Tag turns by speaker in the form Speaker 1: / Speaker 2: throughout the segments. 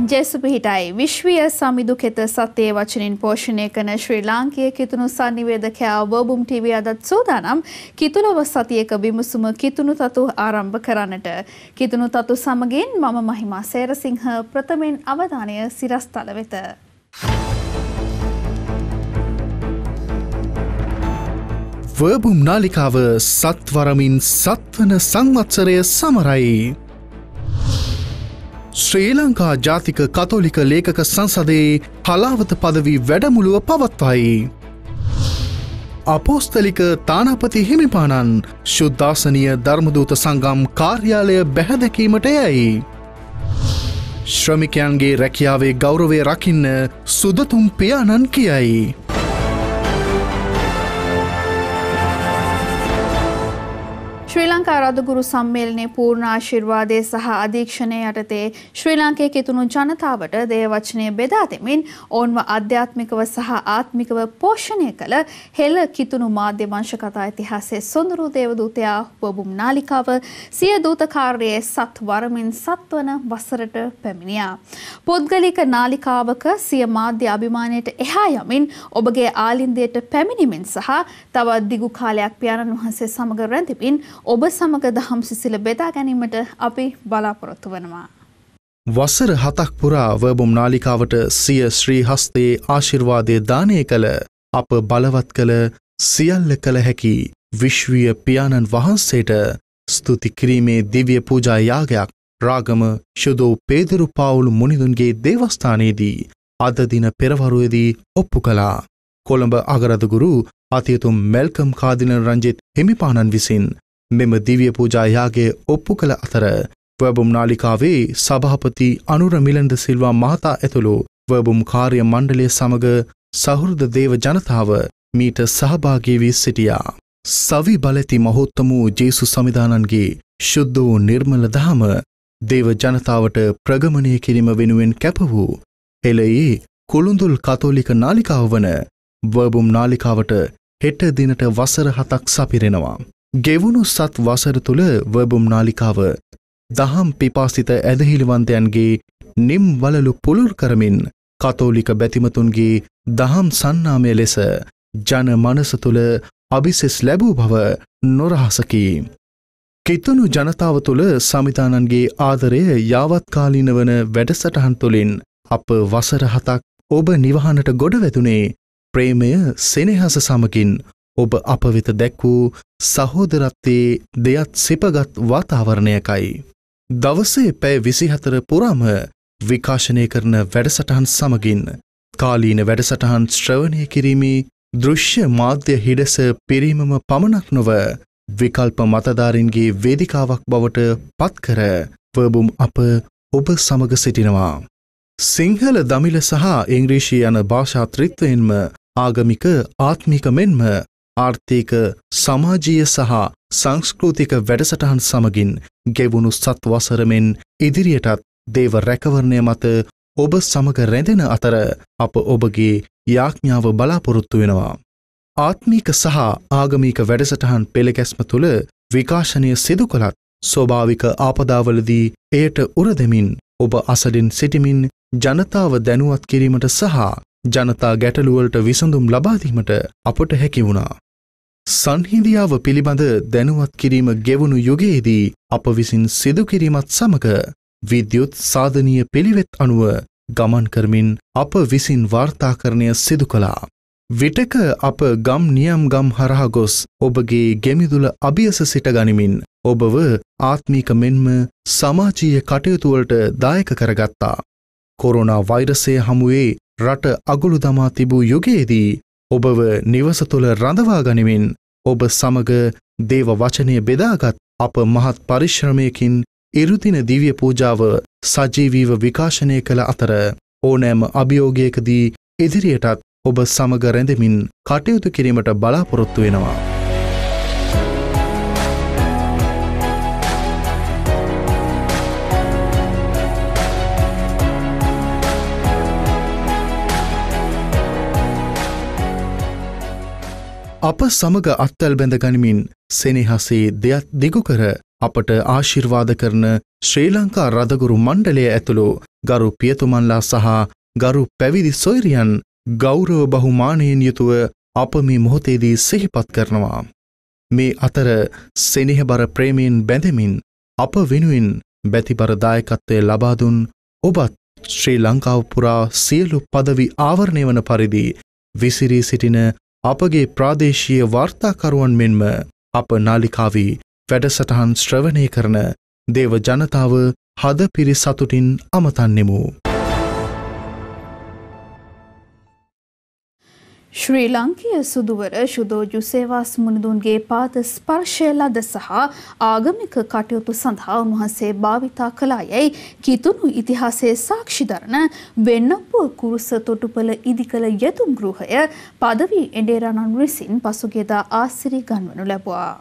Speaker 1: ජෙසුපිහිටයි විශ්වීය සමිදුකෙත සත්‍යයේ වචනින් පෝෂණය කරන ශ්‍රී ලාංකීය කිතුණු සංනිවේදකයා වර්බුම් ටීවී අදත් සූදානම් කිතුණුව සතියක විමසුම කිතුණු තතු ආරම්භ කරන්නට. කිතුණු තතු සමගින් මම මහිමා සේරසිංහ ප්‍රථමයෙන් අවධානය සිරස්තල වෙත.
Speaker 2: වර්බුම් නාලිකාව සත්වරමින් සත්වන සංවත්සරය සමරයි. ශ්‍රී ලංකා ජාතික කතෝලික ලේකක සංසදයේ හලාවත පදවි වැඩමුළුව පවත්වයි. අපෝස්තලික තානාපති හිමිපාණන් ශුද්ධාසනීය ධර්මදූත සංගම් කාර්යාලය බැහැදැකීමට යයි. ශ්‍රමිකයන්ගේ රැකියාවේ ගෞරවය රකින්න සුදතුම් පියාණන් කියයි.
Speaker 1: ශ්‍රී ලංකා රදගුරු සම්මේලනයේ පූර්ණ ආශිර්වාදය සහ අධීක්ෂණය යටතේ ශ්‍රී ලාංකේය කිතුණු ජනතාවට දේව වචනය බෙදා දෙමින් ඔවුන්ව අධ්‍යාත්මිකව සහ ආත්මිකව පෝෂණය කළ හෙළ කිතුණු මාධ්‍ය වංශ කතා ඉතිහාසයේ සොඳුරු දේවදූතයා වර්බුම් නාලිකාව සිය දූත කාර්යයේ සත් වරමින් සත්වන වසරට පැමිණියා. පෞද්ගලික නාලිකාවක සිය මාධ්‍ය අභිමානයට එහා යමින් ඔබගේ ආලින්දයට පැමිණීමෙන් සහ තවත් දිගු කාලයක් පියාණන් වහන්සේ සමග රැඳෙමින් ඔබ සමග දහම් සිසිල බෙදා ගැනීමට අපි බලාපොරොත්තු වනවා.
Speaker 2: වසර 7ක් පුරා වර්බුම් නාලිකාවට සිය ශ්‍රී හස්තයේ ආශිර්වාදය දානය කළ අප බලවත් කළ සියල්ල කළ හැකි විශ්වීය පියාණන් වහන්සේට ස්තුති කිරීමේ දිව්‍ය පූජා යාගයක් රාගම ශුදෝ පේදුරු පාවුලු මුනිදුන්ගේ දේවස්ථානයේදී අද දින පෙරවරුවේදී ඔප්පු කළා. කොළඹ අගරදගුරු අතියතුම් මෙල්කම් කාදිනල් රංජිත් හිමිපාණන් විසින් මෙම දිව්‍ය පූජා යාගය ඔප්පු කළ අතර වර්බුම් නාලිකාවේ සභාපති අනුර මිලන්ද සිල්වා මහතා ඇතුළු වර්බුම් කාර්ය මණ්ඩලය සමග සහෘද දේව ජනතාව මීට සහභාගී වී සිටියා. සවි බලති මහෝත්තම වූ ජේසු සමිදානන්ගේ ශුද්ධ වූ නිර්මල දහම දේව ජනතාවට ප්‍රගමනය කිරීම වෙනුවෙන් කැප වූ හෙළයේ කුළුඳුල් කතෝලික නාලිකාව වන වර්බුම් නාලිකාවට හෙට දිනට වසර 7ක් සපිරෙනවා. ගෙවුණු සත් වසර තුළ වර්බුම් නාලිකාව දහම් පිපාසිත ඇදහිලිවන්තයන්ගේ නිම් වලලු පුළුල් කරමින් කතෝලික බැතිමතුන්ගේ දහම් සන්නාමය ලෙස ජන මනස තුළ අභිසෙස් ලැබූ බව නොරහසකි. කිතුණු ජනතාව තුළ සමිතානන්ගේ ආදරය යාවත්කාලීන වන වැඩසටහන් තුළින් අප වසර 7ක් ඔබ නිවහනට ගොඩවැදුනේ ප්‍රේමය සෙනෙහස සමගින් ඔබ අප වෙත දැක් වූ සහෝදරත්වයේ දෙයත් සිපගත් වාතාවරණයකයි. දවසේ පැය 24 පුරාම විකාශනය කරන වැඩසටහන් සමගින් කාලීන වැඩසටහන් ශ්‍රවණය කිරීමේ දෘශ්‍ය මාධ්‍ය හිඩස පිරීමම පමණක් නොව විකල්ප මතධාරින්ගේ වේදිකාවක් බවට පත්කර වර්බුම් අප ඔබ සමග සිටිනවා. සිංහල දමිළ සහ ඉංග්‍රීසි යන භාෂා ත්‍රිත්වයෙන්ම ආගමික ආත්මික මෙන්ම ආර්ථික සමාජීය සහ සංස්කෘතික වැඩසටහන් සමගින් ගෙවුණු සත් වසරමෙන් ඉදිරියටත් දේව රැකවරණය මත ඔබ සමග රැඳෙන අතර අප ඔබගේ යාඥාව බලාපොරොත්තු වෙනවා. ආත්මික සහ ආගමික වැඩසටහන් පෙළගැස්ම තුළ විකාශනය සිදු කළත් ස්වභාවික ආපදාවලදී එයට උරදෙමින් ඔබ අසලින් සිටිමින් ජනතාව දැනුවත් කිරීමට සහ ජනතා ගැටලුවලට විසඳුම් ලබාදීමට අපට හැකි වුණා. සංහිඳියාව පිළිබඳ දැනුවත් කිරීම ගෙවුණු යුගයේදී අප විසින් සිදු කිරීමත් සමග විද්‍යුත් සාධනීය පිළිවෙත් අනුව ගමන් කරමින් අප විසින් වාර්තාකරණය සිදු කළා. විටක අප ගම් නියම් ගම් හරහා ගොස් ඔබගේ ගෙමිදුල අභියස සිට ගනිමින් ඔබව ආත්මික මෙන්ම සමාජීය කටයුතුවලට දායක කරගත්තා. කොරෝනා වෛරසය හමුවේ රට අගුළු දමා තිබූ යුගයේදී ඔබව නිවස තුළ රඳවා ගනිමින් ඔබ සමග දේව වචනය බෙදාගත් අප මහත් පරිශ්‍රමයකින් ඉරුදින දිව්‍ය පූජාව සජීවීව විකාශනය කළ අතර ඕනෑම අභියෝගයකදී ඉදිරියටත් ඔබ සමග රැඳෙමින් කටයුතු කිරීමට බලාපොරොත්තු වෙනවා. අප සමග අත්වැල් බැඳ ගනිමින් සෙනෙහසේ දෙයත් දිගු කර අපට ආශිර්වාද කරන ශ්‍රී ලංකා රදගුරු මණ්ඩලය ඇතුළු ගරු පියතුමන්ලා සහ ගරු පැවිදි සොයුරියන් ගෞරව බහුමානයෙන් යුතුව අප මේ මොහොතේදී සිහිපත් කරනවා. මේ අතර සෙනෙහබර ප්‍රේමයෙන් බැඳෙමින් අප වෙනුවෙන් බැතිබර දායකත්වය ලබා දුන් ඔබත් ශ්‍රී ලංකාව පුරා සියලු පදවි ආවරණය වන පරිදි විසිරී සිටින අපගේ ප්‍රාදේශීය වාර්තාකරුවන් මෙන්ම අප නාලිකාවේ වැඩසටහන් ශ්‍රවණය කරන දේව ජනතාව හදපිරි සතුටින් අමතන්නෙමු.
Speaker 1: ශ්‍රී ලංකීය සුදුවර ශුදෝජු සේවාස් මුනිදුන්ගේ පාද ස්පර්ශය ලද සහ ආගමික කටයුතු සඳහා උන්වහන්සේ භාවිතා කළායයි කිතුණු ඉතිහාසයේ සාක්ෂි දරන වෙන්නපුව කුරුස තොටුපළ ඉදිකළ යතුම් ගෘහය පදවි එඬේරණන් විසින් පසුගියදා ආසිරි ගන්වනු ලැබුවා.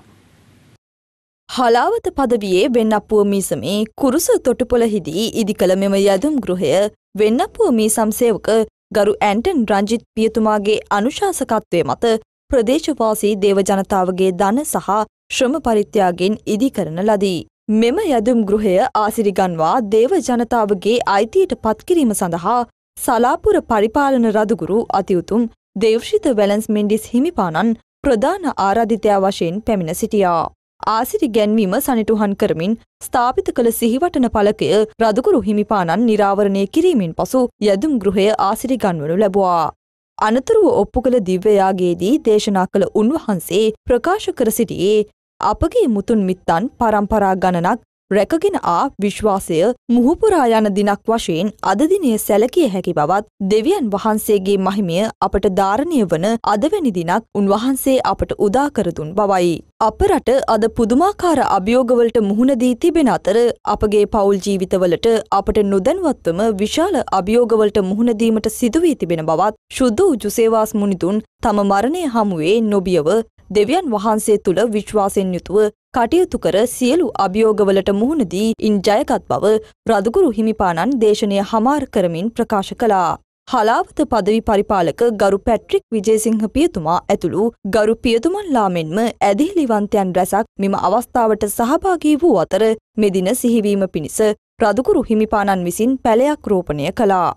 Speaker 3: හලාවත පදවියේ වෙන්නපුව මීසමේ කුරුස තොටුපළහිදී ඉදිකළ මෙම යදුම් ගෘහය වෙන්නපුව මීසම් සේවක ගරු ඇන්ටන් රංජිත් පියතුමාගේ අනුශාසකත්වය මත ප්‍රදේශවාසී දේව ජනතාවගේ ධන සහ ශ්‍රම පරිත්‍යාගයෙන් ඉදි කරන ලදී. මෙම යදුම් ගෘහය ආසිරිගන්වා දේව ජනතාවගේ අයිතියට පත්කිරීම සඳහා සලාපුර පරිපාලන රදුගුරු අතිඋතුම් දේවශ්‍රිත වැලන්ස් මෙන්ඩිස් හිමිපාණන් ප්‍රධාන ආරාධිතයා වශයෙන් පැමිණ සිටියා. ආසිරි ගැන්වීම සනිටුහන් කරමින් ස්ථාපිත කළ සිහිවටන පලකය රදුගුරු හිමිපාණන් නිරාවරණය කිරීමෙන් පසු යදුම් ගෘහය ආසිරි ගන්වනු ලැබුවා. අනතුරුව ඔප්පු කළ දිව්‍යයාගයේදී දේශනා කළ උන්වහන්සේ ප්‍රකාශ කර සිටියේ අපගේ මුතුන් මිත්තන් පරම්පරා ගණනක් රැකගෙන ආ විශ්වාසය මුහුපුරා යන දිනක් වශයෙන් අද දිනය සැලකිය හැකි බවත් දෙවියන් වහන්සේගේ මහිමය අපට ධාරණය වන අදවැනි දිනක් උන්වහන්සේ අපට උදා කර දුන් බවයි. අප රට අද පුදුමාකාර අභියෝගවලට මුහුණ දී තිබෙන අතර අපගේ පවුල් ජීවිතවලට අපට නොදැනුවත්වම විශාල අභියෝගවලට මුහුණ දීමට සිදු වී තිබෙන බවත් ශුද්ධ වූ සේවාස් මුනිතුන් තම මරණය හමුවේ නොබියව දෙවියන් වහන්සේ තුළ විශ්වාසයෙන් යුතුව කටයුතු කර සියලු අභියෝගවලට මුහුණ දී ඉන් ජයගත් බව රදුගුරු හිමිපාණන් දේශනය හමාර කරමින් ප්‍රකාශ කළා. හලාවත පදවි පරිපාලක ගරු පැට්‍රික් විජේසිංහ පියතුමා ඇතුළු ගරු පියතුමන්ලා මෙන්ම ඇදහිලිවන්තයන් රැසක් මෙම අවස්ථාවට සහභාගී වූ අතර මෙදින සිහිවීම පිණිස රදුගුරු හිමිපාණන් විසින් පැලයක් රෝපණය කළා.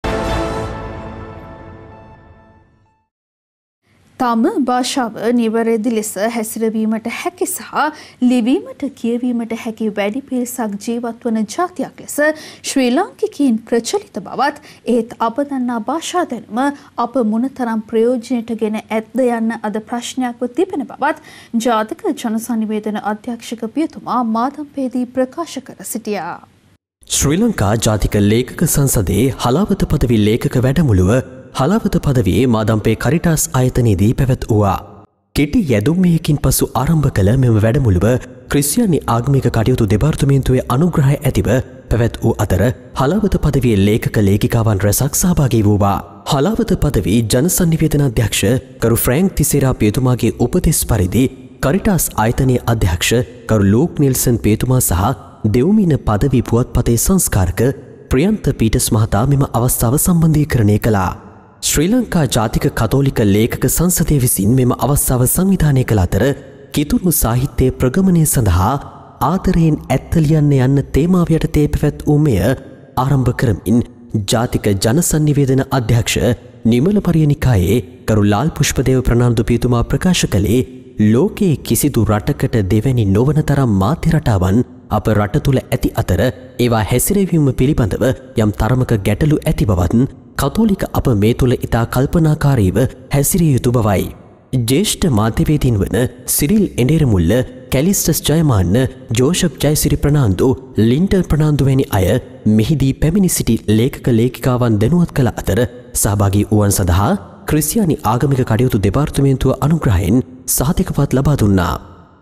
Speaker 1: තම භාෂාව නිවැරදි ලෙස හැසිරවීමට හැකි සහ ලිවීමට කියවීමට හැකි වැඩි පිරිසක් ජීවත් වන ජාතියක් ලෙස ශ්‍රී ලාංකිකයින් ප්‍රචලිත බවත් ඒත් අප දන්නා භාෂා දැනුම අප මොනතරම් ප්‍රයෝජනයට ගෙන ඇත්ද යන්න අද ප්‍රශ්නයක්ව තිබෙන බවත් ජාතික ජනසන්නිවේදන අධ්‍යක්ෂක පියතුමා මාදම්පේදී ප්‍රකාශ කර සිටියා.
Speaker 4: ශ්‍රී ලංකා ජාතික ලේඛක සංසදයේ හලාවත පදවි ලේඛක වැඩමුළුව හලාවත පදවියේ මාදම්පේ කරිටාස් ආයතනයේදී පැවැත්වුවා. කෙටි යැදුම්මයකින් පසු ආරම්භ කළ මෙම වැඩමුළුව ක්‍රිස්තියානි ආගමික කටයුතු දෙපාර්තමේන්තුවේ අනුග්‍රහය ඇතිව පැවැත් වූ අතර හලාවත පදවියේ ලේඛක ලේඛිකාවන් රැසක් සහභාගී වූවා. හලාවත පදවි ජනසන්නිවේදන අධ්‍යක්ෂ කරු ෆ්‍රැන්ක් තිසේරා පියතුමාගේ උපදෙස් පරිදි කරිටාස් ආයතනයේ අධ්‍යක්ෂ කරු ලූක් නිල්සන් පියතුමා සහ දෙව්මින පදවි පුවත්පතේ සංස්කාරක ප්‍රියන්ත පීටස් මහතා මෙම අවස්ථාව සම්බන්ධීකරණය කළා. ශ්‍රී ලංකා ජාතික කතෝලික ලේඛක සංසදය විසින් මෙම අවස්ථාව සංවිධානය කළ අතර කිතුණු සාහිත්‍යයේ ප්‍රගමනය සඳහා ආදරයෙන් ඇත්ත ලියන්න යන්න තේමාව යටතේ පැවැත් වූ මෙය ආරම්භ කරමින් ජාතික ජනසන්නිවේදන අධ්‍යක්ෂ නිමල පරියනිකායේ කරු ලාල් පුෂ්පදේව ප්‍රනාන්දු පියතුමා ප්‍රකාශ කළේ ලෝකයේ කිසිදු රටකට දෙවැනි නොවන තරම් මාධ්‍ය රටාවන් අප රට තුළ ඇති අතර ඒවා හැසිරවීම පිළිබඳව යම් තරමක ගැටලු ඇති බවත් කතෝලික අප මේ තුළ ඉතා කල්පනාකාරීව හැසිරිය යුතු බවයි. ජේෂ්ඨ මාධ්‍යවේදීන් වන Cyril Ederamulla, Callistus Jayamanna, Joseph Jayasiri Fernando, Linter Fernando වැනි අය මෙහිදී පැමිණි සිටි ලේඛක ලේඛිකාවන් දැනුවත් කළ අතර සහභාගී වූවන් සඳහා ක්‍රිස්තියානි ආගමික කටයුතු දෙපාර්තමේන්තුව අනුග්‍රහයෙන් සහතිකපත් ලබා දුන්නා.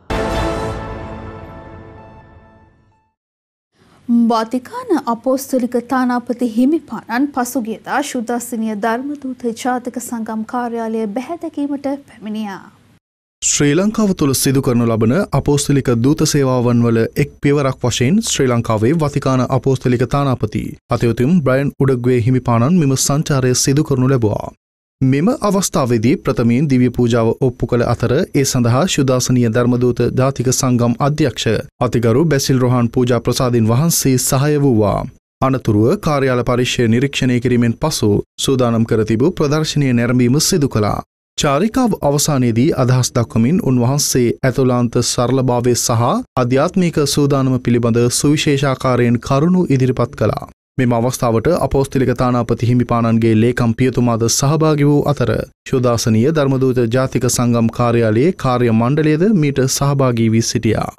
Speaker 1: වාතිකාන අපෝස්තලික තානාපති හිමිපාණන් පසුගියදා ශුද්ධාසනීය ධර්මදූත ජාතික සංගම් කාර්යාලය බැහැදැකීමට පැමිණියා.
Speaker 2: ශ්‍රී ලංකාව තුළ සිදු කරනු ලබන අපෝස්තලික දූත සේවාවන් වල එක් පියවරක් වශයෙන් ශ්‍රී ලංකාවේ වතිකාන අපෝස්තලික තානාපති අතිඋතුම් බ්‍රයන් උඩග්වේ හිමිපාණන් මෙම සංචාරය සිදු කරනු ලැබුවා. මෙම අවස්ථාවේදී ප්‍රථමයෙන් දිව්‍ය පූජාව ඔප්පු කළ අතර ඒ සඳහා ශුදාසනීය ධර්මදූත ජාතික සංගම් අධ්‍යක්ෂ අතිගරු බැසිල් රොහාන් පූජා ප්‍රසාදින් වහන්සේ සහාය වූවා. අනතුරුව කාර්යාල පරිශ්‍රය නිරීක්ෂණය කිරීමෙන් පසු සූදානම් කර තිබූ ප්‍රදර්ශනය නැරඹීම සිදු කළා. චාරිකාව අවසානයේදී අදහස් දක්වමින් උන්වහන්සේ ඇතුළාන්ත සරලභාවය සහ අධ්‍යාත්මික සූදානම පිළිබඳ සුවිශේෂාකාරයෙන් කරුණු ඉදිරිපත් කළා. මෙම අවස්ථාවට අපෝස්තලික තානාපති හිමිපාණන්ගේ ලේකම් පියතුමාද සහභාගී වූ අතර ශුදාසනීය ධර්මදූත ජාතික සංගම් කාර්යාලයේ කාර්ය මණ්ඩලයද මීට සහභාගී වී සිටියා.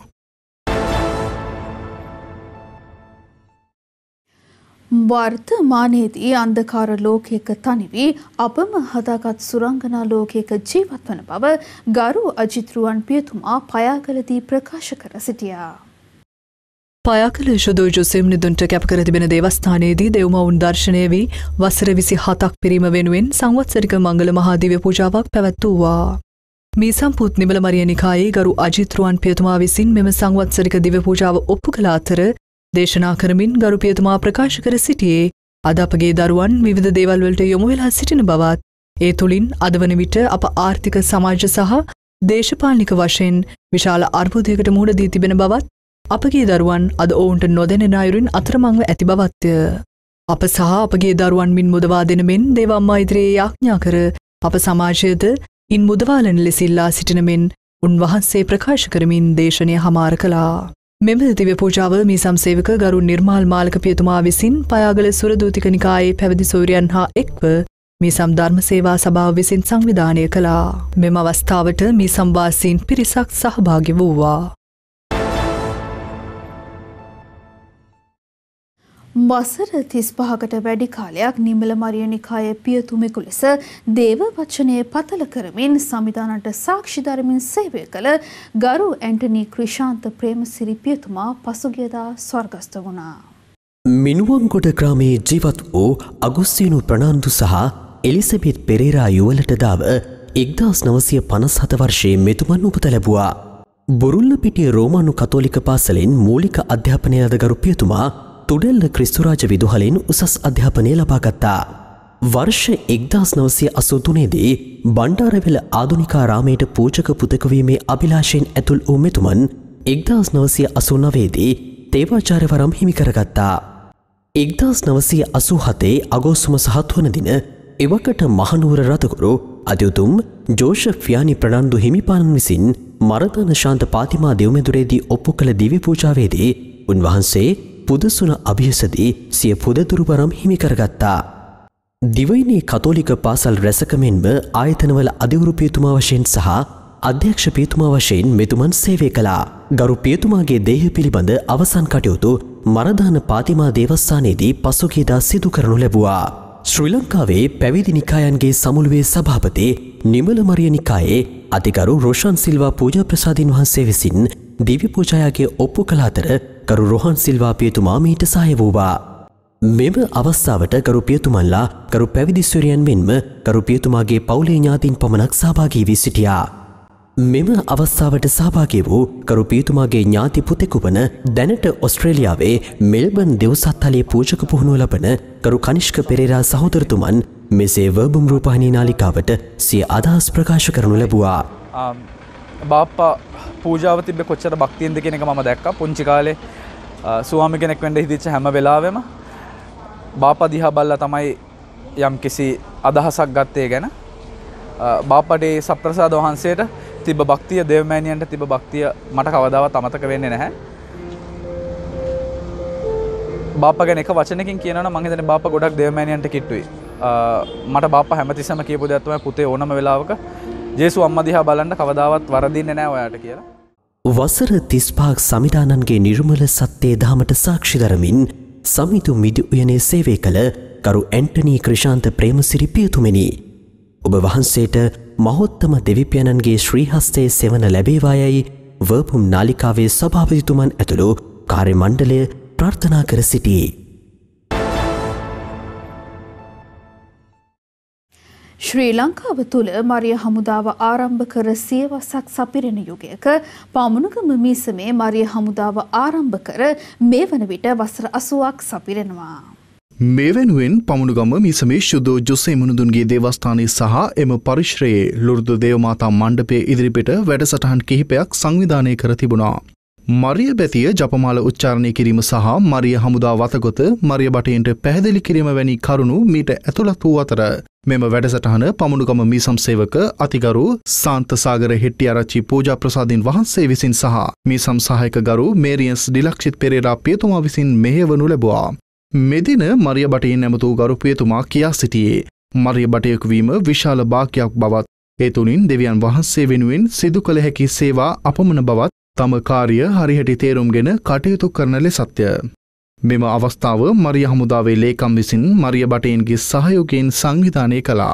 Speaker 1: වර්තමානයේදී අන්ධකාර ලෝකයක තනිවී අපම හදාගත් සුරංගනා ලෝකයක ජීවත් වන බව ගරු අජිත් රුවන් පියතුමා පයාගලදී ප්‍රකාශ කර සිටියා.
Speaker 5: පයාකල ශුදෝ ජොසෙම් නිදුන්ට කැප කර තිබෙන දේවස්ථානයේදී දෙව්මවුන් දර්ශනය වී වසර 27ක් පිරීම වෙනුවෙන් සංවත්සරික මංගල මහා දිව්‍ය පූජාවක් පැවැත්වුවා. මේ සම්පූර්ණ නිමල මරිය නිකායේ ගරු අජිත් රුවන් පියතුමා විසින් මෙම සංවත්සරික දිව්‍ය පූජාව ඔප්පු කළ අතර දේශනා කරමින් ගරු පියතුමා ප්‍රකාශ කර සිටියේ අද අපගේ දරුවන් විවිධ දේවල් වලට යොමු වෙලා සිටින බවත් ඒ තුලින් අද වන විට අප ආර්ථික සමාජ සහ දේශපාලනික වශයෙන් විශාල අර්බුදයකට මුහුණ දී තිබෙන බවත් අපගේ දරුවන් අද ඔවුන්ට නොදැනෙන අයුරින් අතරමංව ඇති බවත්ය. අප සහ අපගේ දරුවන් මින් මුදවා දෙන මෙන් දේවම්මා ඉදිරියේ යාඥා කර අප සමාජයද ඉන් මුදවාලන ලෙස ඉල්ලා සිටින මෙන් උන්වහන්සේ ප්‍රකාශ කරමින් දේශනය හමාර කළා. මෙම දිව්‍ය පූජාව මේ සම්සේවක ගරු නිර්මාල් මාලක පියතුමා විසින් පයාගල සුරදූතික නිකායේ පැවිදි සොයුරියන් හා එක්ව මේ සම් ධර්ම සේවා සභාව විසින් සංවිධානය කළා. මෙම අවස්ථාවට මේ සම්වාසීන් පිරිසක් සහභාගී වූවා.
Speaker 1: වසර 35කට වැඩි කාලයක් නිමල මරිය නිකායේ පියතුමෙකු ලෙස දේව වචනය පතල කරමින් සමිධානට සාක්ෂි දරමින් සේවය කළ ගරු ඇන්ටනි ක්‍රිෂාන්ත ප්‍රේමසිරි පියතුමා පසුගියදා ස්වර්ගස්ථ වුණා.
Speaker 4: මිනුවන්ගොඩ ග්‍රාමයේ ජීවත් වූ අගුස්තිනු ප්‍රනාන්දු සහ එලිසබෙත් පෙරේරා යුවලට දාව 1957 වර්ෂයේ මෙතුමන් උපත ලැබුවා. බුරුල්ලපිටිය රෝමානු කතෝලික පාසලෙන් මූලික අධ්‍යාපනය ලද ගරු පියතුමා තුඩෙල්ල ක්‍රිස්තුරාජ විදුහලෙන් උසස් අධ්‍යාපනය ලබාගත්තා. වර්ෂ 1983 දී බණ්ඩාරවෙල ආධුනිකාරාමයට පූජක පුතකවීමේ අභිලාෂයෙන් ඇතුල් වූ මෙතුමන් 1989 දී තේවාචාර්යවරම් හිමි කරගත්තා. 1987 අගෝස්තු මාස 7 වන දින එවකට මහනුවර රතගුරු අධ්‍යුතුම් ජෝෂප් ෆියානි ප්‍රනන්දු හිමිපාණන් විසින් මරදාන ශාන්ත පාතිමා දෙව්මෙදුරේදී ඔප්පු කළ දිව්‍ය පූජාවේදී උන්වහන්සේ පුදසුන අභියසදී සිය පුදදුරුවරම් හිමි කරගත්තා. දිවයිනේ කතෝලික පාසල් රැසක මෙන්ම ආයතනවල අධිවරු පියතුමා වශයෙන් සහ අධ්‍යක්ෂ පියතුමා වශයෙන් මෙතුමන් සේවය කළා. ගරු පියතුමාගේ දේහ පිළිබඳ අවසන් කටයුතු මරදාන පාතිමා දේවස්ථානයේදී පසුගියදා සිදු කරනු ලැබුවා. ශ්‍රී ලංකාවේ පැවිදි නිකායන්ගේ සමුළුවේ සභාපති නිමල මරිය නිකායේ අතිගරු රොෂාන් සිල්වා පූජා ප්‍රසාදින් වහන්සේ විසින් දිව්‍ය පූජායාගේ ඔප්පු කළ අතර ගරු රොහන් සිල්වා පියතුමා මීට සහාය වූවා. මෙම අවස්ථාවට ගරු පියතුමන්ලා ගරු පැවිදි ස්වරයන් මෙන්ම ගරු පියතුමාගේ පවුලේ ඥාතීන් පමණක් සහභාගී වී සිටියා. මෙම අවස්ථාවට සහභාගී වූ ගරු පියතුමාගේ ඥාති පුතෙකු වන දැනට ඔස්ට්‍රේලියාවේ මෙල්බන් දෙව්සත්තලේ පූජක පුහුණුව ලබන ගරු කනිෂ්ක පෙරේරා සහෝදරතුමන් මෙසේ වර්බුම් රූපවාහිනී නාලිකාවට සිය අදහස් ප්‍රකාශ කරනු ලැබුවා.
Speaker 6: බාප්පා පූජාව තිබ්බේ කොච්චර භක්තියෙන්ද කියන එක මම දැක්කා. පුංචි කාලේ ස්වාමි කෙනෙක් වෙන්න හිතෙච්ච හැම වෙලාවෙම බාප්පා දිහා බලලා තමයි යම් කිසි අදහසක් ගත්තේ ගැන. බාප්පගේ සප්‍රසාද වහන්සේට තිබ්බ භක්තිය, දේවමෑණියන්ට තිබ්බ භක්තිය මට කවදාවත් අමතක වෙන්නේ නැහැ. බාප්පා ගැන එක වචනකින් කියනවා නම් මම හිතන්නේ බාප්පා ගොඩක් දේවමෑණියන්ට කිට්ටුයි. මට බාප්පා හැමතිස්සෙම කියපු දෙයක් තමයි පුතේ ඕනම වෙලාවක ජේසු අම්මා දිහා බලන්න කවදාවත් වරදින්නේ නැහැ ඔයාට කියලා.
Speaker 4: වසර 35ක් සමිධානන්ගේ නිර්මල සත්‍යයේ දහමට සාක්ෂි දරමින් සමිතු මිදි උයනේ සේවය කළ ගරු ඇන්ටනි ක්‍රිෂාන්ත ප්‍රේමසිරි පියතුමනි, ඔබ වහන්සේට මහෝත්තම දෙවිපියණන්ගේ ශ්‍රී හස්තයේ සෙවන ලැබේවායයි වර්බුම් නාලිකාවේ සභාපතිතුමන් ඇතුළු කාර්ය මණ්ඩලය ප්‍රාර්ථනා කර සිටී.
Speaker 1: ශ්‍රී ලංකාව තුළ මරිය හමුදාව ආරම්භ කර සියවසක් සපිරෙන යුගයක පාමුණුගම මීසමේ මරිය හමුදාව ආරම්භ කර මේ වන විට වසර 80ක් සපිරෙනවා.
Speaker 2: මේ වෙනුවෙන් පමුණුගම මිසමේ ශුද්ධ ජොසේ මුනුදුන්ගේ දේවස්ථානයේ සහ එම පරිශ්‍රයේ ලුරුදු දේවමාතා මණ්ඩපයේ ඉදිරිපිට වැඩසටහන් කිහිපයක් සංවිධානය කර තිබුණා. මරිය බැතිය ජපමාල උච්චාරණය කිරීම සහ මරිය හමුදා වතගොත මරිය බටේන්ට පැහැදිලි කිරීම වැනි කරුණු මීට ඇතුළත් වූ අතර මෙම වැඩසටහන පමුණුගම මීසම් සේවක අතිගරු සාන්තසාගර හෙට්ටිආරච්චි පූජා ප්‍රසාදින් වහන්සේ විසින් සහ මීසම් සහායක ගරු මේරියන්ස් ඩිලක්ෂිත් පෙරේරා පියතුමා විසින් මෙහෙයවනු ලැබුවා. මෙදින මරිය බටේන් ඇමතු ගරු පියතුමා කියා සිටියේ මරිය බටයෙකු වීම විශාල භාග්‍යයක් බවත් ඒ තුලින් දෙවියන් වහන්සේ වෙනුවෙන් සිදු කළ හැකි සේවා අපමණ බවත් තම කාර්ය හරිහැටි තේරුම්ගෙන කටයුතු කරන ලෙසත්ය. මෙම අවස්ථාව මරිය හමුදාවේ ලේකම් විසින් මරිය බටේන්ගේ සහයෝගයෙන් සංවිධානය කළා.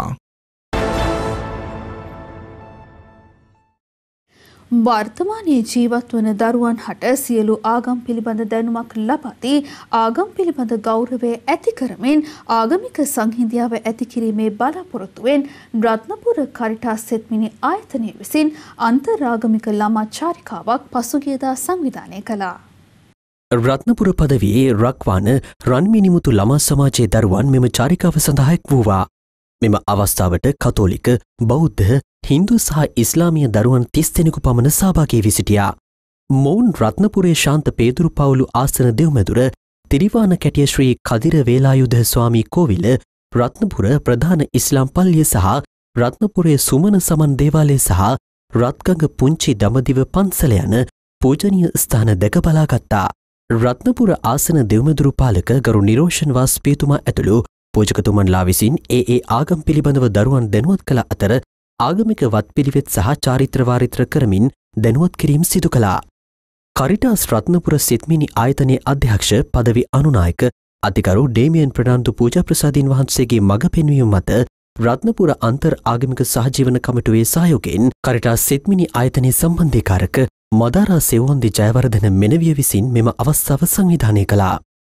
Speaker 1: වර්තමානයේ ජීවත් වන දරුවන් හට සියලු ආගම් පිළිබඳ දැනුමක් ලබති ආගම් පිළිබඳ ගෞරවය ඇති කරමින් ආගමික සංහිඳියාව ඇති කිරීමේ බලාපොරොත්තුවෙන් රත්නපුර කරිටාස් සෙත්මිනි ආයතනය විසින් අන්තර්ආගමික ළමා චාරිකාවක් පසුගියදා සංවිධානය කළා.
Speaker 4: රත්නපුර පදවියේ රක්වාන රන්මිනිමුතු ළමා සමාජයේ දරුවන් මෙම චාරිකාව සඳහා එක් වූවා. මෙම අවස්ථාවට කතෝලික, බෞද්ධ, හින්දු සහ ඉස්ලාමීය දරුවන් 30 දෙනෙකු පමණ සහභාගී වී සිටියා. මොවුන් රත්නපුරේ ශාන්ත පේදුරු පවුලු ආසන දෙව්මැදුර තිරිවාන කැටිය ශ්‍රී කදිර වේලායුධ ස්වාමී කෝවිල, රත්නපුර ප්‍රධාන ඉස්ලාම් පල්ලිය සහ රත්නපුරේ සුමන සමන් දේවාලය සහ රත්ගඟ පුංචි දඹදිව පන්සල යන පූජනීය ස්ථාන දැක බලාගත්තා. රත්නපුර ආසන දෙව්මැදුරු පාලක ගරු නිරෝෂන් වාස් පියතුමා ඇතුළු පූජකතුමන්ලා විසින් ඒ ආගම් පිළිබඳව දරුවන් දැනුවත් කළ අතර ආගමික වත්පිළිවෙත් සහ චාරිත්‍ර වාරිත්‍ර කරමින් දැනුවත් කිරීම සිදු කළා. කරිටාස් රත්නපුර සිත්මිනි ආයතනයේ අධ්‍යක්ෂ පදවි අනුනායක අතිගරු ඩේමියන් ප්‍රනාන්දු පූජා ප්‍රසාදීන් වහන්සේගේ මඟ පෙන්වීම මත රත්නපුර අන්තර් ආගමික සහජීවන කමිටුවේ සහයෝගයෙන් කරිටාස් සිත්මිනි ආයතනයේ සම්බන්ධීකාරක මදාරා සෙවොන්දි ජයවර්ධන මෙනවිය විසින් මෙම අවස්ථාව සංවිධානය කළා.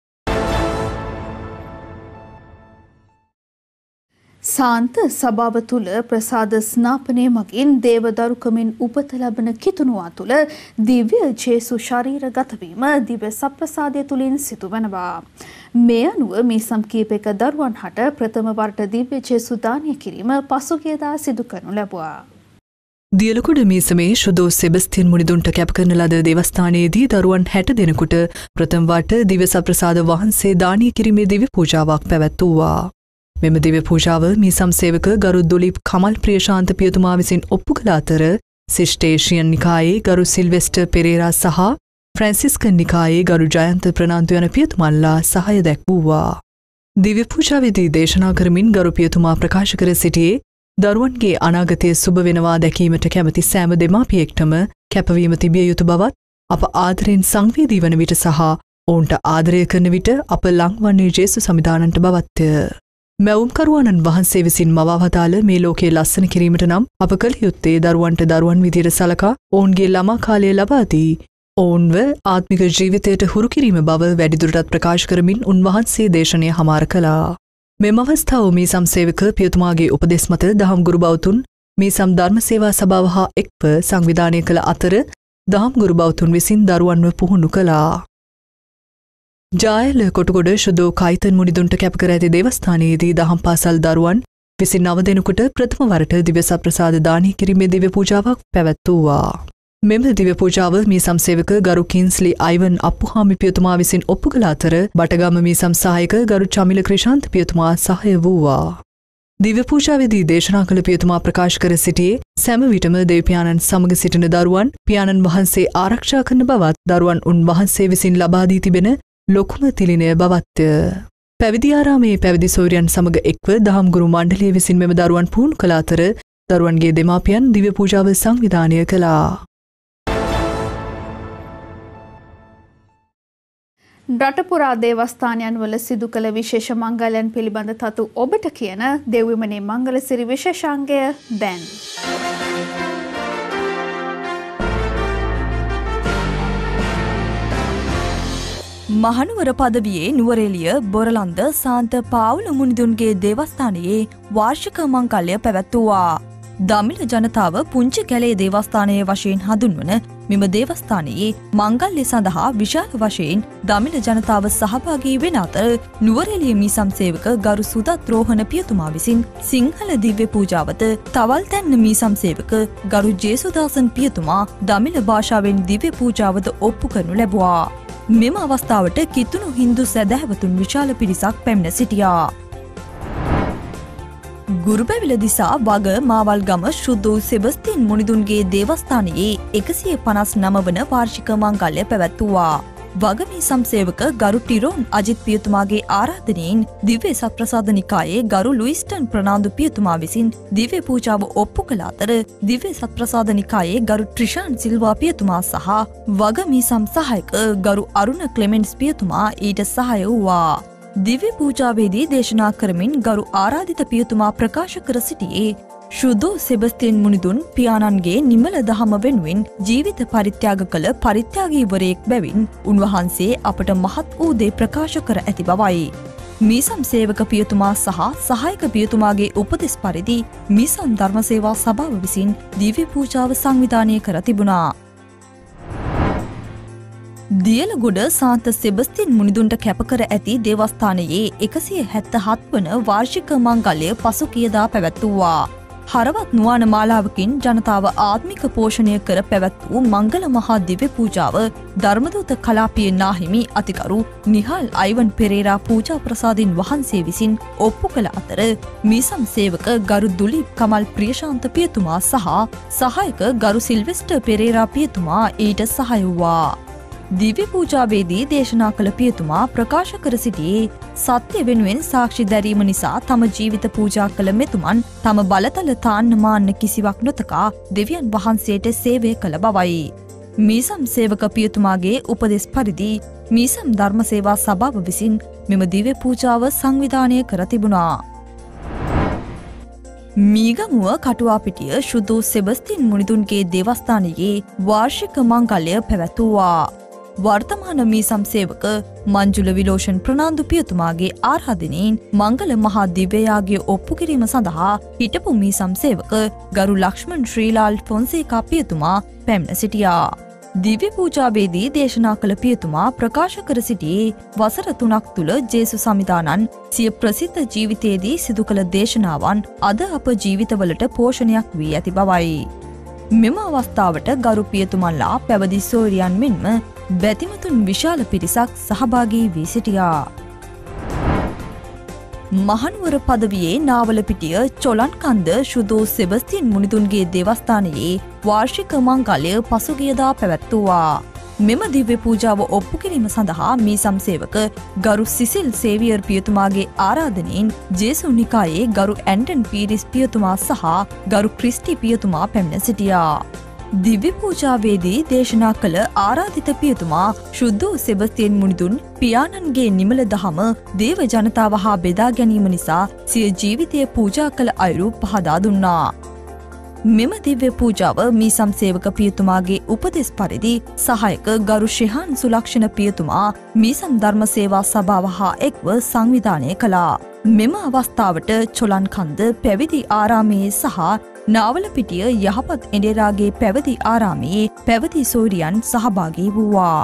Speaker 1: සාන්ත සභාව තුළ ප්‍රසාද ස්නාපනය මගින් දේවදරුකමින් උපත ලබන කිතුනුවා තුළ දිව්‍ය ජේසු ශරීරගත වීම දිව්‍ය සප්‍රසාදය තුළින් සිදුවනවා. මේ අනුව මීසම් කීපයක දරුවන් හට ප්‍රථම වරට දිව්‍ය ජේසු දානය කිරීම පසුගියදා සිදු කරනු ලැබුවා.
Speaker 5: දියලකුඩ මීසමේ ශුදෝ සෙබස්තියන් මුනිදුන්ට කැප කරන ලද දේවස්ථානයේදී දරුවන් 60 දෙනෙකුට ප්‍රථම වරට දිව්‍ය සප්‍රසාද වහන්සේ දානය කිරීමේ දිව්‍ය පූජාවක් පැවැත්වුවා. මෙම දිව්‍ය පූජාව මීසම් සේවක ගරු දුලීප් කමල් ප්‍රියශාන්ත පියතුමා විසින් ඔප්පු කළ අතර සිස්ටේෂියන් නිකායේ ගරු සිල්වෙස්ටර් පෙරේරා සහ ෆ්‍රැන්සිස්කන් නිකායේ ගරු ජයන්ත ප්‍රනාන්දු යන පියතුමන්ලා සහාය දැක්වුවා. දිව්‍ය පූජාවේදී දේශනා කරමින් ගරු පියතුමා ප්‍රකාශ කර සිටියේ දරුවන්ගේ අනාගතය සුබ වෙනවා දැකීමට කැමති සෑම දෙමාපියෙක්ටම කැපවීම තිබිය යුතු බවත් අප ආදරෙන් සංවේදී වන විට සහ ඔවුන්ට ආදරය කරන විට අප ලංවන්නේ ජේසු සමිදානන්ට බවත්ය. මැවුම්කරුවාණන් වහන්සේ විසින් මවාවතාල මේ ලෝකයේ ලස්සන කිරීමට නම් අප කළ යුත්තේ දරුවන්ට දරුවන් විදියට සලකා ඔවුන්ගේ ළමා කාලය ලබා දී ඔවුන්ව ආත්මික ජීවිතයට හුරු කිරීම බව වැඩිදුරටත් ප්‍රකාශ කරමින් උන්වහන්සේ දේශනය හමාර කළා. මෙම අවස්ථාව මීසම් සේවක පියතුමාගේ උපදෙස් මත දහම් ගුරු බෞතුන් මීසම් ධර්ම සේවා සභාව හා එක්ව සංවිධානය කළ අතර දහම් ගුරු බෞතුන් විසින් දරුවන්ව පුහුණු කළා. ජායල කොටුගොඩ ශුදෝ කයිතන් මුනිදුන්ට කැප කර ඇති දේවස්ථානයේදී දහම් පාසල් දරුවන් 29 දෙනෙකුට ප්‍රථම වරට දිව්‍ය සප්‍රසාද දානය කිරීමේ දිව්‍ය පූජාවක් පැවැත්වුවා. මෙම දිව්‍ය පූජාව මීසම් සේවක ගරු කින්ස්ලි අයිවන් අප්පුහාමි පියතුමා විසින් ඔප්පු කළ අතර බටගම මීසම් සහායක ගරු චමිල ක්‍රිෂාන්ත පියතුමා සහාය වූවා. දිව්‍ය පූජාවේදී දේශනා කළ පියතුමා ප්‍රකාශ කර සිටියේ සෑම විටම දෙවිපියාණන් සමග සිටින දරුවන් පියාණන් වහන්සේ ආරක්ෂා කරන බවත් දරුවන් උන්වහන්සේ විසින් ලබා දී තිබෙන ලොකුම තිලිනය බවත්ය. පැවිදි ආරාමේ පැවිදි සොයුරියන් සමග එක්ව දහම් ගුරු මණ්ඩලය විසින් මෙම දරුවන් පුහුණු කළ අතර දරුවන්ගේ දෙමාපියන් දිව්‍ය පූජාව සංවිධානය කළා.
Speaker 1: රටපුරා දේවස්ථානයන් වල සිදු කළ විශේෂ මංගලයන් පිළිබඳ තතු ඔබට කියන දෙව්විමනේ මංගලසිරි විශේෂාංගය දැන්.
Speaker 3: මහනුවර පදවියේ නුවරඑළිය බොරලන්ද සාන්ත පාවුල මුනිදුන්ගේ දේවස්ථානයේ වාර්ෂික මංගල්‍ය පැවැත්වුවා. දමිළ ජනතාව පුංචි කැලේ දේවස්ථානයේ වශයෙන් හඳුන්වන මෙම දේවස්ථානයේ මංගල්‍ය සඳහා විශාල වශයෙන් දමිළ ජනතාව සහභාගී වෙන අතර නුවරඑළිය මීසම් සේවක ගරු සුදත් රෝහණ පියතුමා විසින් සිංහල දිව්‍ය පූජාවත තවල්තැන්න මීසම් සේවක ගරු ජේසුදාසන් පියතුමා දමිළ භාෂාවෙන් දිව්‍ය පූජාවත ඔප්පු කරනු ලැබුවා. මෙම අවස්ථාවට කිතුණු හින්දු සැදැහැවතුන් විශාල පිරිසක් පැමිණ සිටියා. ගුරුපැවිල දිසා වග මාවල්ගම ශුද්ධ සෙබස්තින් මුනිදුන්ගේ දේවස්ථානයේ 159 වන වාර්ෂික මංගල්‍ය පැවැත්වුවා. වගමී සම්සේවක ගරු ටිරෝන් අජිත් පියතුමාගේ ආරාධනයෙන් දිව්‍ය සත්ප්‍රසාද නිකායේ ගරු ලුයිස්ටන් ප්‍රනාන්දු පියතුමා විසින් දිව්‍ය පූජාව ඔප්පු කළ අතර දිව්‍ය සත්ප්‍රසාද නිකායේ ගරු ට්‍රිෂාන් සිල්වා පියතුමා සහ වගමී සම්සහායක ගරු අරුණ ක්ලෙමෙන්ට්ස් පියතුමා ඊට සහාය වූවා. දිව්‍ය පූජාවේදී දේශනා කරමින් ගරු ආරාධිත පියතුමා ප්‍රකාශ කර සිටියේ ශුද්ධ සෙබස්තියන් මුනිදුන් පියාණන්ගේ නිමල දහම වෙනුවෙන් ජීවිත පරිත්‍යාග කළ පරිත්‍යාගීවරයෙක් බැවින් උන්වහන්සේ අපට මහත් වූ දේ ප්‍රකාශ කර ඇති බවයි. මීසම් සේවක පියතුමා සහ සහායක පියතුමාගේ උපදෙස් පරිදි මීසම් ධර්මසේවා සභාව විසින් දිව්‍ය පූජාව සංවිධානය කර තිබුණා. දියලගොඩ සාන්ත සෙබස්තින් මුනිදුන්ට කැපකර ඇති දේවස්ථානයේ 177 වන වාර්ෂික මංගල්‍ය පසුගියදා පැවැත්වුවා. හරවත් නුවණ මාලාවකින් ජනතාව ආත්මික පෝෂණය කර පැවැත් වූ මංගල මහා දිව්‍ය පූජාව ධර්මදූත කලාපීය නාහිමි අතිගරු නිහාල් අයිවන් පෙරේරා පූජා ප්‍රසාදින් වහන්සේ විසින් ඔප්පු කළ අතර මීසම් සේවක ගරු දුලීප් කමල් ප්‍රියශාන්ත පියතුමා සහ සහායක ගරු සිල්වෙස්ටර් පෙරේරා පියතුමා ඊට සහාය වූවා. දිව්‍ය පූජාවේදී දේශනා කළ පියතුමා ප්‍රකාශ කර සිටියේ සත්‍ය වෙනුවෙන් සාක්ෂි දැරීම නිසා තම ජීවිත පූජා කළ මෙතුමන් තම බලතල තාන්න මාන්න කිසිවක් නොතකා දෙවියන් වහන්සේට සේවය කළ බවයි. මීසම් සේවක පියතුමාගේ උපදෙස් පරිදි මීසම් ධර්ම සේවා සභාව විසින් මෙම දිව්‍ය පූජාව සංවිධානය කර තිබුණා. මීගමුව කටුවාපිටිය ශුද්ධ සෙබස්තින් මුනිදුන්ගේ දේවස්ථානයේ වාර්ෂික මංගල්‍ය පැවැත්වුවා. වර්තමාන මීසම් සේවක මංජුල විලෝෂන් ප්‍රනාන්දු පියතුමාගේ ආරාධනයෙන් මංගල මහා දිව්‍යයාගය ඔප්පු කිරීම සඳහා හිටපු මීසම් සේවක ගරු ලක්ෂ්මන් ශ්‍රීලාල් ෆොන්සේකා පියතුමා පැමිණ සිටියා. දිව්‍ය පූජාවේදී දේශනා කළ පියතුමා ප්‍රකාශ කර සිටියේ වසර 3ක් තුළ ජේසු සමිදානන් සිය ප්‍රසිද්ධ ජීවිතයේදී සිදු කළ දේශනාවන් අද අප ජීවිතවලට පෝෂණයක් වී ඇති බවයි. මෙම අවස්ථාවට ගරු පියතුමන්ලා පැවිදි සෝරියන් මෙන්ම බැතිමතුන් විශාල පිරිසක් සහභාගී වී සිටියා. මහනුවර පදවියේ නාවලපිටිය චොලන්කන්ද ශුද්ධ සෙබස්තියන් මුනිදුන්ගේ දේවස්ථානයේ වාර්ෂික මංගල්‍ය පසුගියදා පැවැත්වුවා. මෙම දිව්‍ය පූජාව ඔප්පු කිරීම සඳහා මීසම් සේවක ගරු සිසිල් සේවියර් පියතුමාගේ ආරාධනයෙන් ජේසු නිකායේ ගරු ඇන්ටන් පීරිස් පියතුමා සහ ගරු ක්‍රිස්ටි පියතුමා පැමිණ සිටියා. දිව්‍ය පූජාවේදී දේශනා කළ ආරාධිත පියතුමා ශුද්ධ සෙබස්තියන් මුනිදුන් පියාණන්ගේ නිමල දහම දේව ජනතාව හා බෙදා ගැනීම නිසා සිය ජීවිතය පූජා කළ අයුරු පහදා දුන්නා. මෙම දිව්‍ය පූජාව මීසම් සේවක පියතුමාගේ උපදෙස් පරිදි සහායක ගරු ශෙහාන් සුලක්ෂණ පියතුමා මීසම් ධර්ම සේවා සභාව හා එක්ව සංවිධානය කළා. මෙම අවස්ථාවට චොලන්කන්ද පැවිදි ආරාමයේ සහ නාවලපිටිය යහපත් එඬේරාගේ පැවිදි ආරාමයේ පැවිදි සෝරියන් සහභාගී වූවා.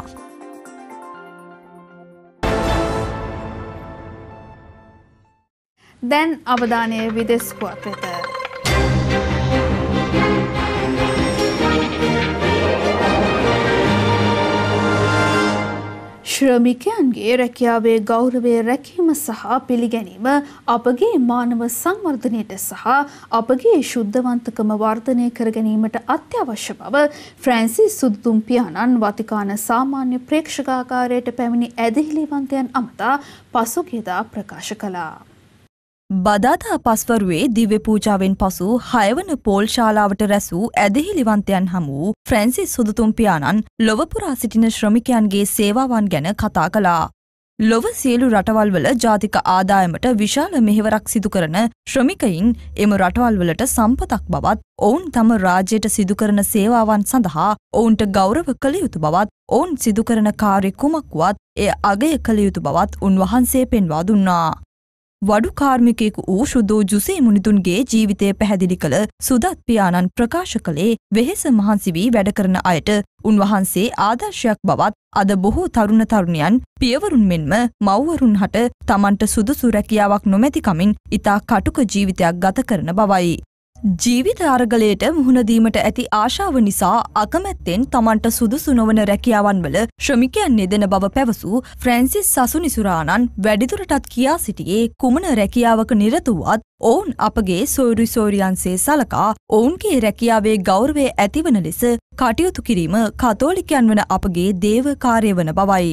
Speaker 1: දැන් අවධානය විදෙස් පුවත් වෙත. ශ්‍රමිකයන්ගේ රැකියාවේ ගෞරවය රැකීම සහ පිළිගැනීම අපගේ මානව සංවර්ධනයට සහ අපගේ ශුද්ධවන්තකම වර්ධනය කර ගැනීමට අත්‍යවශ්‍ය බව ෆ්‍රැන්සිස් සුදුතුම් පියාණන් වතිකාන සාමාන්‍ය ප්‍රේක්ෂකාගාරයට පැමිණි ඇදහිලිවන්තයන් අමතා පසුගියදා ප්‍රකාශ කළා.
Speaker 3: බදාදා පස්වරුවේ දිව්‍ය පූජාවෙන් පසු 6 වන පෝල් ශාලාවට රැසූ ඇදහිලිවන්තයන් හමු ෆ්‍රැන්සිස් සුදුතුම් පියාණන් ලොව පුරා සිටින ශ්‍රමිකයන්ගේ සේවාවන් ගැන කතා කළා. ලොව සියලු රටවල් වල ජාතික ආදායමට විශාල මෙහෙවරක් සිදු කරන ශ්‍රමිකයින් එම රටවල් වලට සම්පතක් බවත් ඔවුන් තම රාජ්‍යයට සිදු කරන සේවාවන් සඳහා ඔවුන්ට ගෞරව කළ යුතු බවත් ඔවුන් සිදු කරන කාර්ය කුමක් වුවත් එය අගය කළ යුතු බවත් උන්වහන්සේ පෙන්වා දුන්නා. වඩු කාර්මිකයෙකු වූ ශුදෝ ජුසේ මුනිතුන්ගේ ජීවිතය පැහැදිලි කළ සුදත් පියාණන් ප්‍රකාශ කළේ වෙහෙස මහන්සි වී වැඩ කරන අයට උන්වහන්සේ ආදර්ශයක් බවත් අද බොහෝ තරුණ තරුණියන් පියවරුන් මෙන්ම මව්වරුන් හට තමන්ට සුදුසු රැකියාවක් නොමැති කමින් ඉතා කටුක ජීවිතයක් ගත කරන බවයි. ජීවිත අරගලයට මුහුණ දීමට ඇති ආශාව නිසා අකමැත්තෙන් තමන්ට සුදුසු නොවන රැකියාවන් වල ශ්‍රමිකයන් යෙදෙන බව පැවසූ ෆ්‍රැන්සිස් සසුනිසුරාණන් වැඩිදුරටත් කියා සිටියේ කුමන රැකියාවක නිරත වුවත් ඔවුන් අපගේ සොයුරු සොයුරියන්සේ සලකා ඔවුන්ගේ රැකියාවේ ගෞරවය ඇතිවන ලෙස කටයුතු කිරීම කතෝලිකයන් වන අපගේ දේව කාර්ය වන බවයි.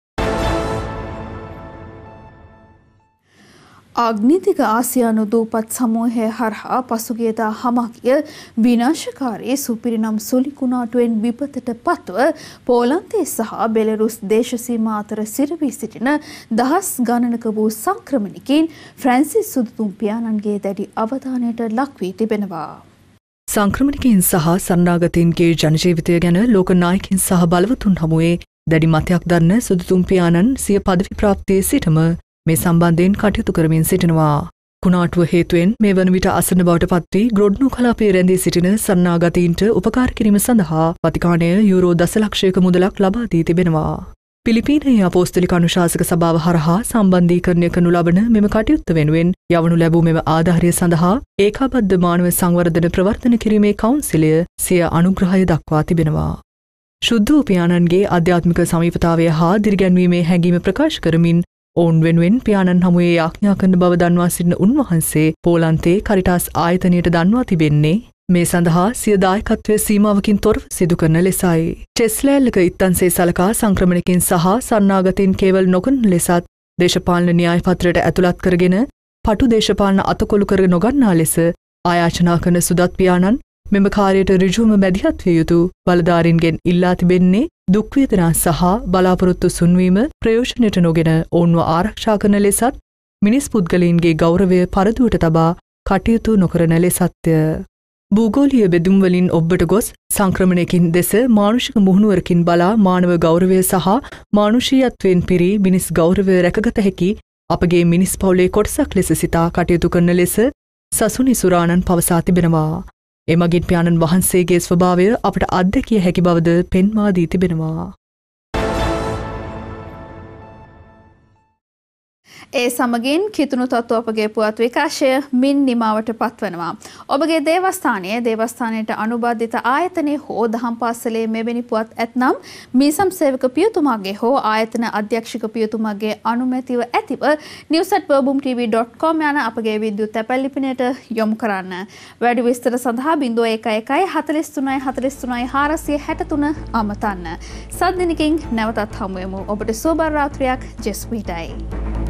Speaker 1: ආග්නිතික ආසියානු දූපත් සමූහය හරහා පසුගියදා හමගිය විනාශකාරී සුපිරිනම් සුලිකුණාටුවෙන් විපතට පත්ව පෝලන්තයේ සහ බෙලරුස් දේශසීමා අතර සිරවී සිටින දහස් ගණනක වූ සංක්‍රමණිකින් ෆ්‍රැන්සිස් සුදුතුම් පියාණන්ගේ දැඩි අවධානයට ලක් වී තිබෙනවා.
Speaker 5: සංක්‍රමණිකයින් සහ සරණාගතයින්ගේ ජනජීවිතය ගැන ලෝක නායකින් සහ බලවතුන් හමුවේ දැඩි මතයක් දරන සුදුතුම් පියාණන් සිය පදවි ප්‍රාප්තියේ සිටම මේ සම්බන්ධයෙන් කටයුතු කරමින් සිටිනවා. කුණාටුව හේතුවෙන් මේ වන විට අසන්න බවට පත් වී ග්‍රොඩ්නු කලාපයේ රැඳී සිටින සරණාගතයින්ට උපකාර කිරීම සඳහා වතිකානය යුරෝ දසලක්ෂයක මුදලක් ලබා දී තිබෙනවා. පිලිපීනයේ අපෝස්තලික අනුශාසක සභාව හරහා සම්බන්ධීකරණය කරනු ලබන මෙම කටයුත්ත වෙනුවෙන් යවනු ලැබූ මෙම ආධාරය සඳහා ඒකාබද්ධ මානව සංවර්ධන ප්‍රවර්ධන කිරීමේ කවුන්සිලය සිය අනුග්‍රහය දක්වා තිබෙනවා. ශුද්ධ පියාණන්ගේ ආධ්‍යාත්මික සමීපතාවය හා දිරිගැන්වීමේ හැඟීම ප්‍රකාශ කරමින් ඔවුන් වෙනුවෙන් පියාණන් හමුවේ යාඥා කරන බව දන්වා සිටින උන්වහන්සේ පෝලන්තයේ කරිටාස් ආයතනයට දන්වා තිබෙන්නේ මේ සඳහා සිය දායකත්වය සීමාවකින් තොරව සිදු කරන ලෙසයි. ටෙස්ලෑල්ලක ඉත්තන්සේ සලකා සංක්‍රමණකින් සහ සරණාගතයින් කේවල් නොකරන ලෙසත් දේශපාලන න්‍යාය පත්‍රයට ඇතුළත් කරගෙන පටු දේශපාලන අතකොළු කර නොගන්නා ලෙස ආයාචනා කරන සුදත් පියාණන් මෙම කාර්යයට ඍජුවම මැදිහත් විය යුතු බලධාරීන්ගෙන් ඉල්ලා තිබෙන්නේ දුක් වේදනා සහ බලාපොරොත්තු සුන්වීම ප්‍රයෝජනයට නොගෙන ඔවුන්ව ආරක්ෂා කරන ලෙසත් මිනිස් පුද්ගලයින්ගේ ගෞරවය පරදුවට තබා කටයුතු නොකරන ලෙසත්ය. භූගෝලීය බෙදුම් වලින් ඔබට ගොස් සංක්‍රමණයකින් දෙස මානුෂික මුහුණුවරකින් බලා මානව ගෞරවය සහ මානුෂීයත්වයෙන් පිරි මිනිස් ගෞරවය රැකගත හැකි අපගේ මිනිස් පවුලේ කොටසක් ලෙස සිතා කටයුතු කරන ලෙස සසුනිසුරාණන් පවසා තිබෙනවා. එමගින් පියාණන් වහන්සේගේ ස්වභාවය අපට අත්දැකිය හැකි බවද පෙන්වා දී තිබෙනවා.
Speaker 1: ඒ සමගින් කිතුණු තත්ත්ව අපගේ පුවත් විකාශය මින් නිමාවට පත්වනවා. ඔබගේ දේවස්ථානයට අනුබද්ධිත ආයතනයේ හෝ දහම් පාසලේ මෙවැනි පුවත් ඇතනම් මීසම් සේවක පියතුමාගේ හෝ ආයතන අධ්‍යක්ෂක පියතුමාගේ අනුමැතිව ඇතිව news@verbumtv.com යන අපගේ විද්‍යුත් තැපැල් ලිපිනයට යොමු කරන්න. වැඩි විස්තර සඳහා 0111 43 43 463 අමතන්න. සද්දිනකින් නැවතත් හමු වෙමු. ඔබට සුබ රාත්‍රියක් ජෙස්පීටයි.